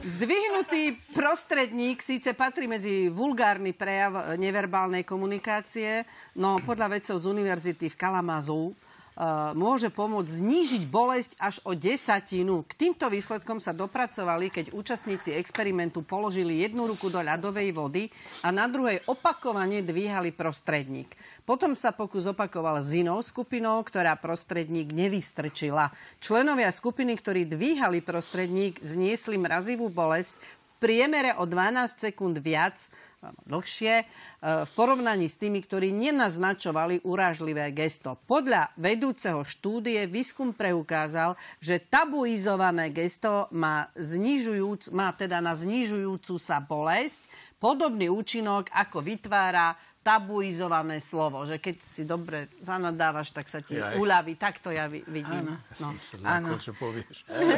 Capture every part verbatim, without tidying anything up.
Zdvihnutý prostredník síce patrí medzi vulgárny prejav neverbálnej komunikácie, no podľa vedcov z univerzity v Kalamazoo Uh, môže pomôcť znížiť bolesť až o desatinu. K týmto výsledkom sa dopracovali, keď účastníci experimentu položili jednu ruku do ľadovej vody a na druhej opakovane dvíhali prostredník. Potom sa pokus opakoval s inou skupinou, ktorá prostredník nevystrčila. Členovia skupiny, ktorí dvíhali prostredník, zniesli mrazivú bolesť v priemere o dvanásť sekúnd viac, dlhšie, v porovnaní s tými, ktorí nenaznačovali urážlivé gesto. Podľa vedúceho štúdie výskum preukázal, že tabuizované gesto má, znižujúc, má teda na znižujúcu sa bolesť podobný účinok, ako vytvára tabuizované slovo. Že keď si dobre zanadávaš, tak sa ti ja uľaví. Tak to ja vidím. Áno. No. Ja som sa ľakol, čo povieš.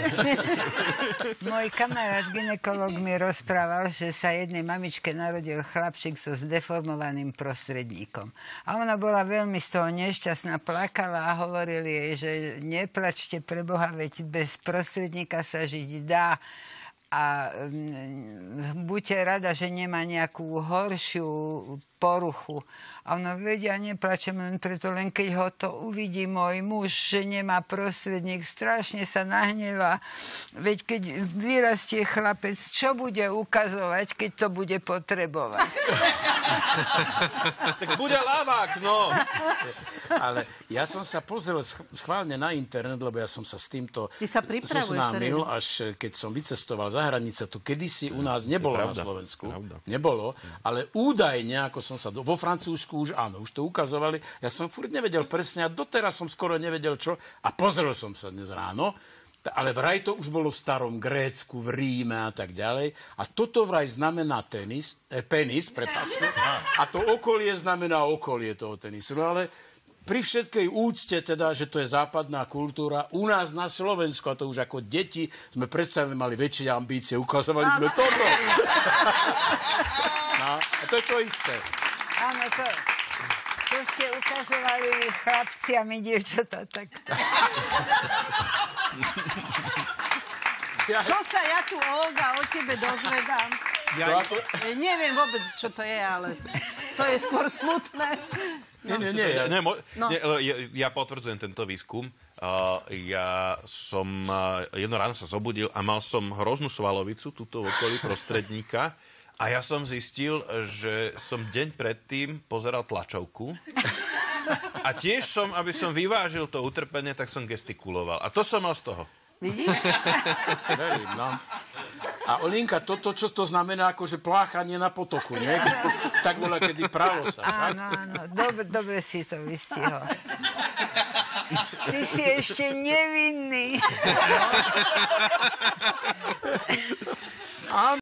Môj kamarát gynekolog mi rozprával, že sa jednej mamičke narodil chlapčík so zdeformovaným prostredníkom. A ona bola veľmi z toho nešťastná, plakala a hovorili jej, že neplačte pre Boha, veď bez prostredníka sa žiť dá. A buďte rada, že nemá nejakú horšiu poruchu. A ona vedia, neplačem len preto, len keď ho to uvidí môj muž, že nemá prostredník, strašne sa nahnevá. Veď keď vyrastie chlapec, čo bude ukazovať, keď to bude potrebovať? Tak bude ľavák, no. Ale ja som sa pozrel schválne na internet, lebo ja som sa s týmto zoznámil, až keď som vycestoval za hranice. To kedysi u nás nebolo na Slovensku. Pravda. Nebolo, ale údajne, ako som sa... Do, vo Francúzsku už áno, už to ukazovali. Ja som furt nevedel presne a doteraz som skoro nevedel čo. A pozrel som sa dnes ráno, ale vraj to už bolo v starom Grécku, v Ríme a tak ďalej. A toto vraj znamená tenis, eh, penis, prepáčte. A to okolie znamená okolie toho tenisu. No ale pri všetkej úcte teda, že to je západná kultúra, u nás na Slovensku, a to už ako deti, sme predsa mali väčšie ambície, ukazovali sme toto. No, a to je to isté. Áno, to, to ste ukazovali chlapci a my dievčatá, tak... Ja... Čo sa ja tu, Olga, o tebe dozvedám? Ja... Neviem vôbec, čo to je, ale to je skôr smutné. No. Nie, nie, nie. Ja, mo- no. nie ja, ja potvrdzujem tento výskum. Uh, ja som uh, jedno ráno sa zobudil a mal som hroznú svalovicu tuto v okolí prostredníka. A ja som zistil, že som deň predtým pozeral tlačovku. A tiež som, aby som vyvážil to utrpenie, tak som gestikuloval. A to som mal z toho. Vidíš? Verím, no. A Olinka, toto, čo to znamená, akože pláchanie na potoku, nie? Tak bola kedy pravo sa, však? Áno, áno, dobre, dobre si to vystihol. Ty si ešte nevinný. Áno.